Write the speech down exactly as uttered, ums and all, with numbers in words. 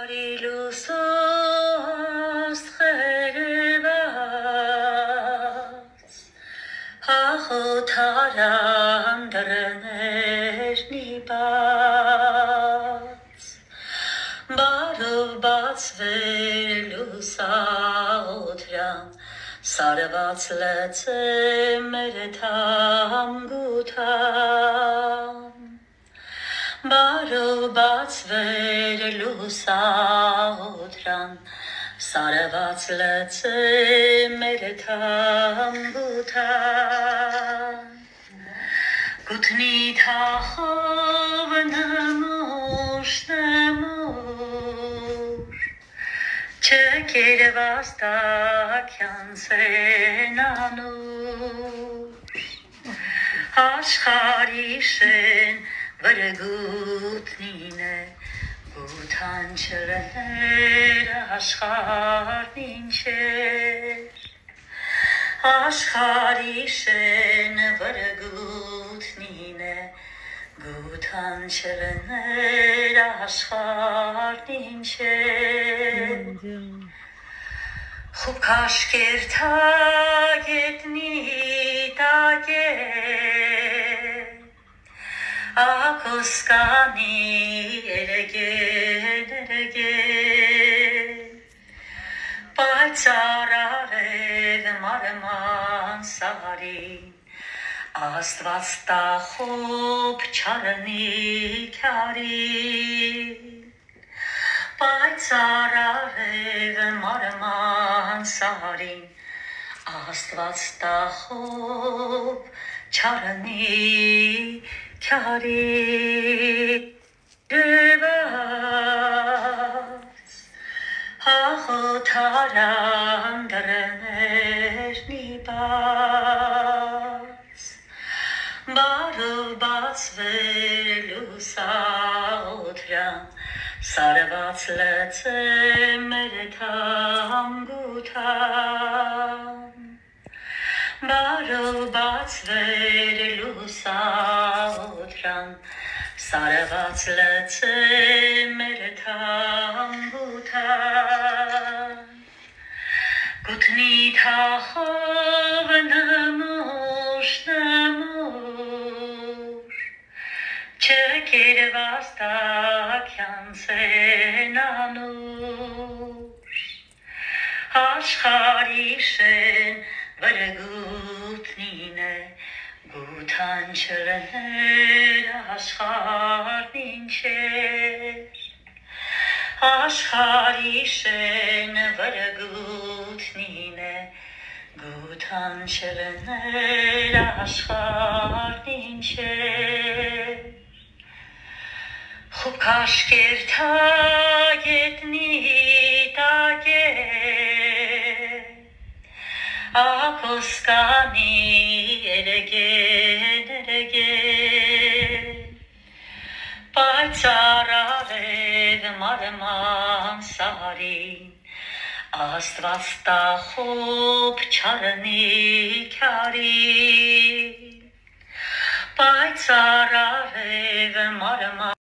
Արիլուսոս խերված հաղոթարան դռներնի բաց բարով բացվեր լուսաօթրան սարված լծե մեր թամ գութան բարով բացվեր լուսաօթրան սարված լծե մեր թամ գութան գութնի թախով նմուշ նմուշ չկերված տաքյան սենանուշ աշխարի շեն վրգութնին է գութան չլներ աշխարհն ինչեր աշխարի շեն վրգութնին է գութան չլներ աշխարհն ինչեր խուբ քաշքեր թագետնի տակեր Ակոսկանի երգեր երգեր Պայծառարև մարման սարին Աստված տախոբ չարնի քարին Պայծառարև մարման սարին Աստված տախոբ չարնի քարի դված հաղոթարան դռներնի բաց բարով բացվեր լուսաօթրան սարված լծե մեր թամ գութան բարով բացվեր լուսաօթրան սարված լծե մեր թամ գութան գութնի թախով նմուշ նմուշ չկերված տաքյան սենանուշ աշխարի շեն վրգութնին է գութան չլներ աշխարհն ինչեր աշխարի շեն վրգութնին է գութան չլներ աշխարհն ինչեր խուբ քաշքեր թագետնի տակեր Ակոսկանի երգեր երգեր Պայծառարև մարման սարին Աստված տախոբ չարնի քարին Պայծառարև մարման